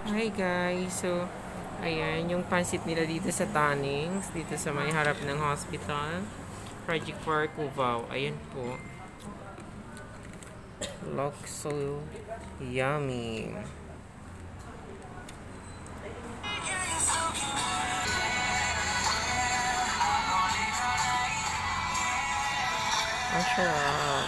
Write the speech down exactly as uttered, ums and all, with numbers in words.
Hi guys, so ayan yung pansit nila dito sa Tannings, dito sa may harap ng hospital, Project for Cubao. Ayan po. Looks so yummy. Ang sarap.